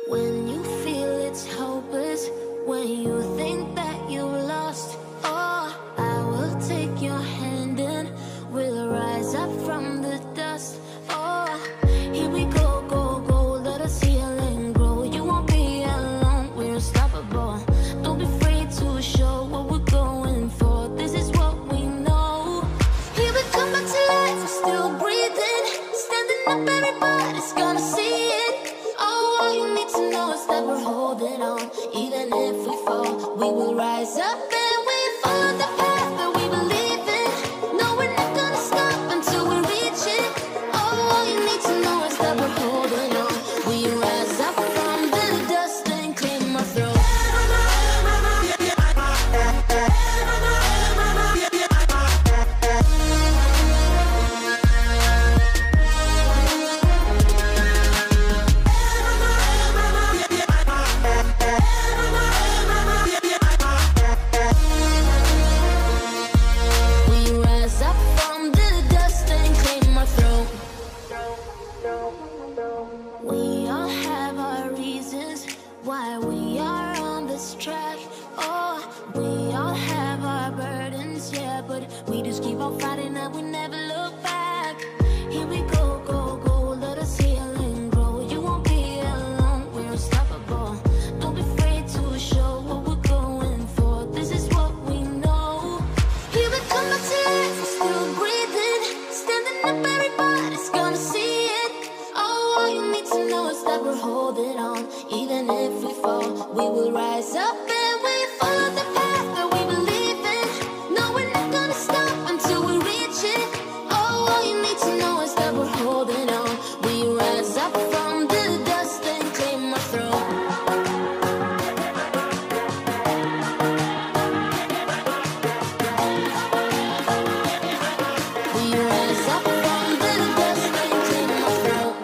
When you feel it's hopeless, when you think that you lost, oh, I will take your hand and we'll rise up from the dust. Oh, here we go, go, go, let us heal and grow. You won't be alone, we're unstoppable. Don't be afraid to show what we're going for. This is what we know. Here we come back to life, we're still breathing. Standing up, everybody's gonna see it. Oh, all you need to know is that we're holding on. Even if we fall, we will rise up and we follow the path that we believe in. No, we're not gonna stop until we reach it. Oh, all you need to know is that we're holding on. We rise up from the dust and claim our throne. We all have our reasons why we are on this track. Oh, we all have our burdens, yeah, but we just keep on fighting and we never look back. Here we go, go, go, let us heal and grow. You won't be alone, we're unstoppable. Don't be afraid to show what we're going for. This is what we know. Here we come back to life, we're still breathing. Standing up, everybody's gonna see it. Oh, all you need to know is that we're holding on. Even if we fall, we will rise up and we follow the path that we believe in. No, we're not gonna stop until we reach it. Oh, all you need to know is that we're holding on. We rise up from the dust and claim our throne. We rise up from the dust and claim our throne.